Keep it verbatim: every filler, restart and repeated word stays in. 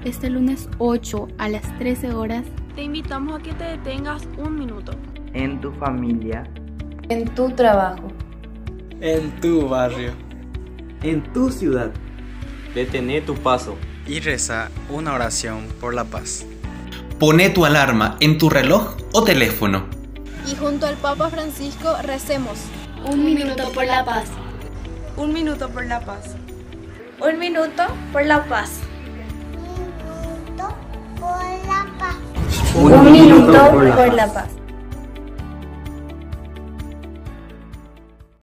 Este lunes ocho a las trece horas, te invitamos a que te detengas un minuto. En tu familia, en tu trabajo, en tu barrio, en tu ciudad. Detén tu paso y reza una oración por la paz. Poné tu alarma en tu reloj o teléfono. Y junto al Papa Francisco recemos. Un minuto por la paz. Un minuto por la paz. Un minuto por la paz. Un minuto por la paz.